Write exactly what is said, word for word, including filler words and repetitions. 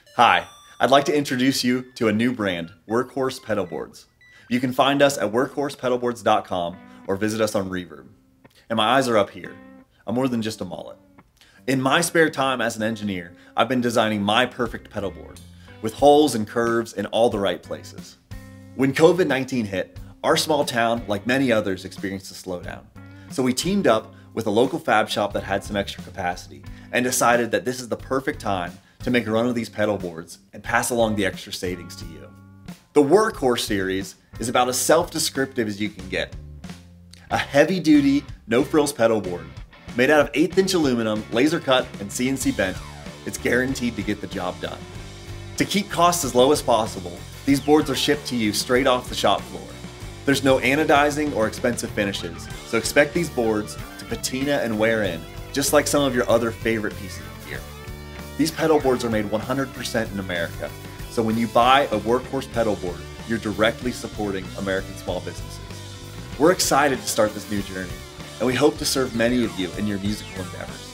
Hi, I'd like to introduce you to a new brand, Workhorse Pedal Boards. You can find us at workhorse pedal boards dot com or visit us on Reverb. And my eyes are up here. I'm more than just a mullet. In my spare time as an engineer, I've been designing my perfect pedal board, with holes and curves in all the right places. When COVID nineteen hit, our small town, like many others, experienced a slowdown. So we teamed up with a local fab shop that had some extra capacity and decided that this is the perfect time to make a run of these pedal boards and pass along the extra savings to you. The Workhorse series is about as self-descriptive as you can get. A heavy-duty, no-frills pedal board made out of eighth inch aluminum, laser cut, and C N C bent. It's guaranteed to get the job done. To keep costs as low as possible, these boards are shipped to you straight off the shop floor. There's no anodizing or expensive finishes, so expect these boards to patina and wear in, just like some of your other favorite pieces of gear. These pedal boards are made one hundred percent in America, so when you buy a Workhorse pedal board, you're directly supporting American small businesses. We're excited to start this new journey, and we hope to serve many of you in your musical endeavors.